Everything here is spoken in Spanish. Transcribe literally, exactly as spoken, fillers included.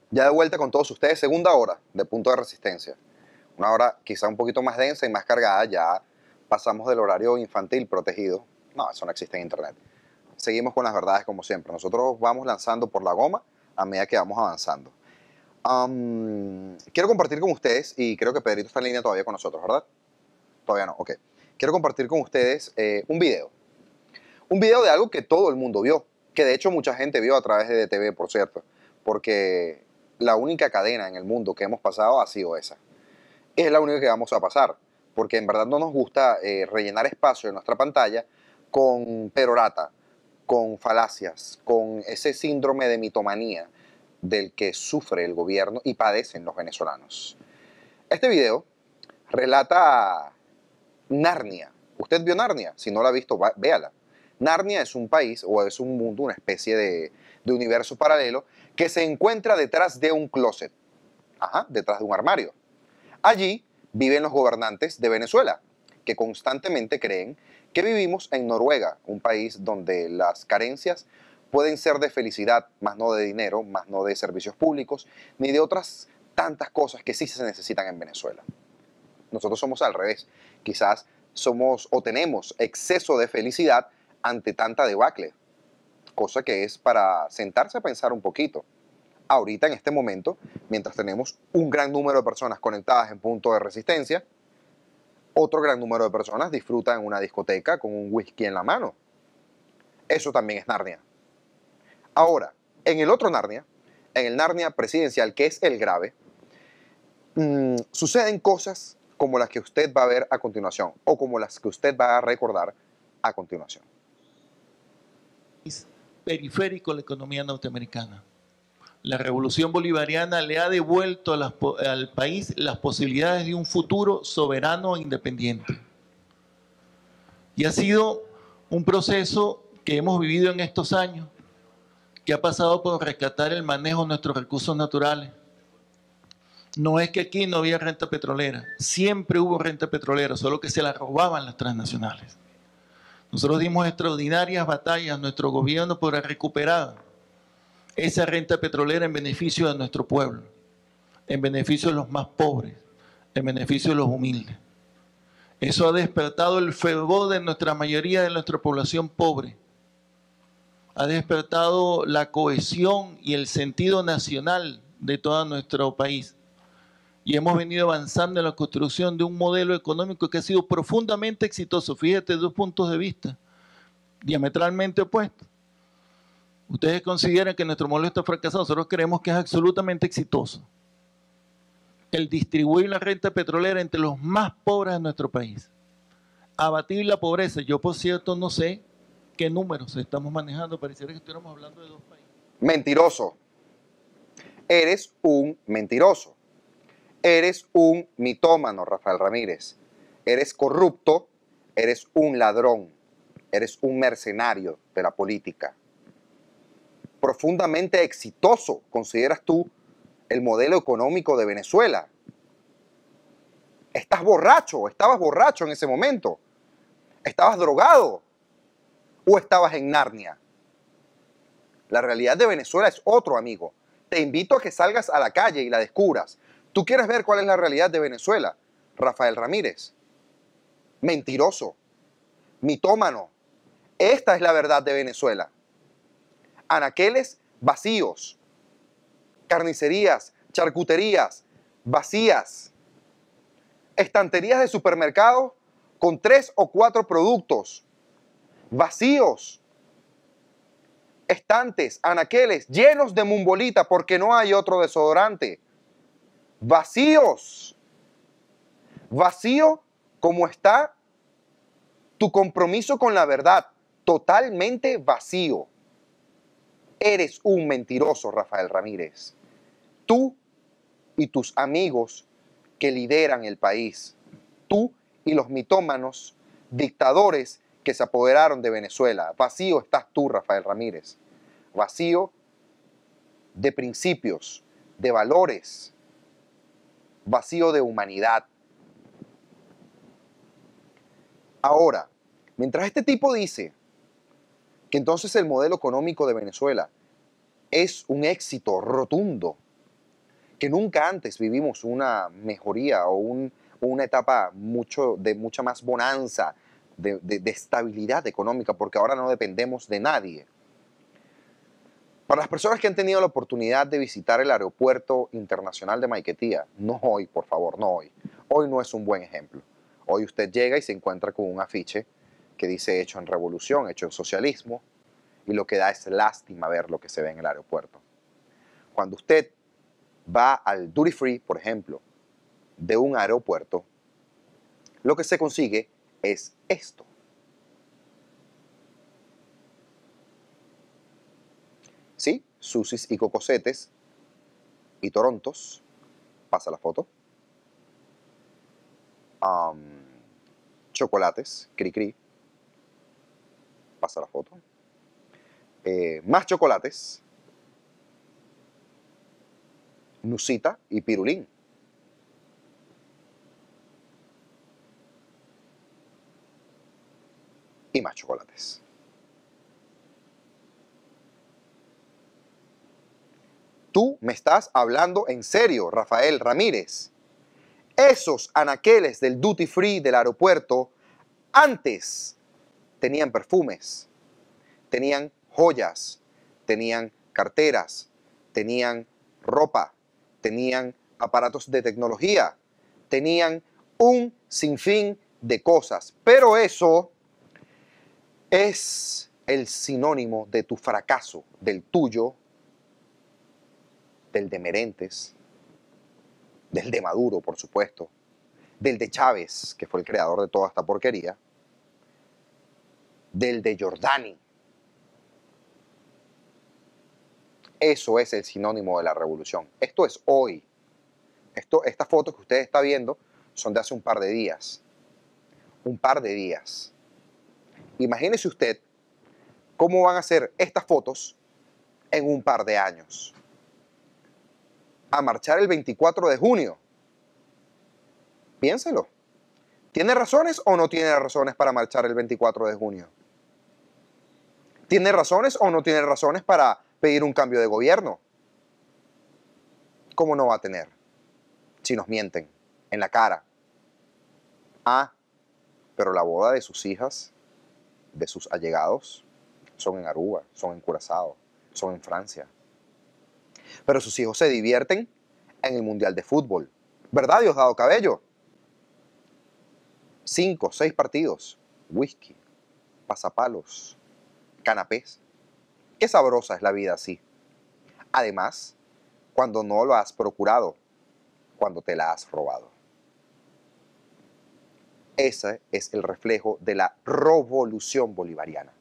Ya de vuelta con todos ustedes, segunda hora de Punto de Resistencia. Una hora quizá un poquito más densa y más cargada, ya pasamos del horario infantil protegido. No, eso no existe en internet. Seguimos con las verdades como siempre. Nosotros vamos lanzando por la goma a medida que vamos avanzando. Um, quiero compartir con ustedes, y creo que Pedrito está en línea todavía con nosotros, ¿verdad? Todavía no, ok. Quiero compartir con ustedes eh, un video. Un video de algo que todo el mundo vio, que de hecho mucha gente vio a través de D T V, por cierto, porque la única cadena en el mundo que hemos pasado ha sido esa. Es la única que vamos a pasar, porque en verdad no nos gusta eh, rellenar espacio en nuestra pantalla con perorata, con falacias, con ese síndrome de mitomanía del que sufre el gobierno y padecen los venezolanos. Este video relata Narnia. ¿Usted vio Narnia? Si no la ha visto, va, véala. Narnia es un país o es un mundo, una especie de, de universo paralelo que se encuentra detrás de un closet, ajá, detrás de un armario. Allí viven los gobernantes de Venezuela, que constantemente creen que vivimos en Noruega, un país donde las carencias pueden ser de felicidad, más no de dinero, más no de servicios públicos, ni de otras tantas cosas que sí se necesitan en Venezuela. Nosotros somos al revés. Quizás somos o tenemos exceso de felicidad ante tanta debacle, cosa que es para sentarse a pensar un poquito. Ahorita, en este momento, mientras tenemos un gran número de personas conectadas en Punto de Resistencia, otro gran número de personas disfrutan en una discoteca con un whisky en la mano. Eso también es Narnia. Ahora, en el otro Narnia, en el Narnia presidencial, que es el grave, mmm, suceden cosas como las que usted va a ver a continuación, o como las que usted va a recordar a continuación. Periférico a la economía norteamericana. La revolución bolivariana le ha devuelto a las, al país las posibilidades de un futuro soberano e independiente. Y ha sido un proceso que hemos vivido en estos años, que ha pasado por rescatar el manejo de nuestros recursos naturales. No es que aquí no había renta petrolera, siempre hubo renta petrolera, solo que se la robaban las transnacionales. Nosotros dimos extraordinarias batallas, nuestro gobierno, para recuperar esa renta petrolera en beneficio de nuestro pueblo, en beneficio de los más pobres, en beneficio de los humildes. Eso ha despertado el fervor de nuestra mayoría de nuestra población pobre. Ha despertado la cohesión y el sentido nacional de todo nuestro país. Y hemos venido avanzando en la construcción de un modelo económico que ha sido profundamente exitoso. Fíjate, dos puntos de vista diametralmente opuestos. Ustedes consideran que nuestro modelo está fracasado, nosotros creemos que es absolutamente exitoso. El distribuir la renta petrolera entre los más pobres de nuestro país. Abatir la pobreza. Yo, por cierto, no sé qué números estamos manejando. Pareciera que estuviéramos hablando de dos países. Mentiroso. Eres un mentiroso. Eres un mitómano, Rafael Ramírez. Eres corrupto, eres un ladrón, eres un mercenario de la política. Profundamente exitoso, ¿consideras tú el modelo económico de Venezuela? Estás borracho, estabas borracho en ese momento. ¿Estabas drogado? ¿O estabas en Narnia? La realidad de Venezuela es otro, amigo. Te invito a que salgas a la calle y la descubras. ¿Tú quieres ver cuál es la realidad de Venezuela? Rafael Ramírez. Mentiroso. Mitómano. Esta es la verdad de Venezuela. Anaqueles vacíos. Carnicerías, charcuterías vacías. Estanterías de supermercado con tres o cuatro productos vacíos. Estantes, anaqueles llenos de mumbolita porque no hay otro desodorante. Vacíos. Vacío como está tu compromiso con la verdad. Totalmente vacío. Eres un mentiroso, Rafael Ramírez. Tú y tus amigos que lideran el país. Tú y los mitómanos dictadores que se apoderaron de Venezuela. Vacío estás tú, Rafael Ramírez. Vacío de principios, de valores. Vacío de humanidad. Ahora, mientras este tipo dice que entonces el modelo económico de Venezuela es un éxito rotundo, que nunca antes vivimos una mejoría o un, una etapa mucho, de mucha más bonanza, de, de, de estabilidad económica, porque ahora no dependemos de nadie. Para las personas que han tenido la oportunidad de visitar el aeropuerto internacional de Maiquetía, no hoy, por favor, no hoy. Hoy no es un buen ejemplo. Hoy usted llega y se encuentra con un afiche que dice hecho en revolución, hecho en socialismo, y lo que da es lástima ver lo que se ve en el aeropuerto. Cuando usted va al duty free, por ejemplo, de un aeropuerto, lo que se consigue es esto. Sí, susis y cocosetes y torontos. Pasa la foto. Um, chocolates, cri cri. Pasa la foto. Eh, más chocolates. Nusita y pirulín. Y más chocolates. Tú me estás hablando en serio, Rafael Ramírez. Esos anaqueles del duty free del aeropuerto antes tenían perfumes, tenían joyas, tenían carteras, tenían ropa, tenían aparatos de tecnología, tenían un sinfín de cosas. Pero eso es el sinónimo de tu fracaso, del tuyo, del de Merentes, del de Maduro, por supuesto, del de Chávez, que fue el creador de toda esta porquería, del de Giordani. Eso es el sinónimo de la revolución. Esto es hoy. Esto, estas fotos que usted está viendo son de hace un par de días. Un par de días. Imagínese usted cómo van a ser estas fotos en un par de años. A marchar el veinticuatro de junio. Piénselo. ¿Tiene razones o no tiene razones para marchar el veinticuatro de junio? ¿Tiene razones o no tiene razones para pedir un cambio de gobierno? ¿Cómo no va a tener? Si nos mienten en la cara. Ah, pero la boda de sus hijas, de sus allegados, son en Aruba, son en Curazao, son en Francia. Pero sus hijos se divierten en el Mundial de Fútbol. ¿Verdad, Diosdado Cabello? Cinco, seis partidos. Whisky, pasapalos, canapés. Qué sabrosa es la vida así. Además, cuando no lo has procurado, cuando te la has robado. Ese es el reflejo de la revolución bolivariana.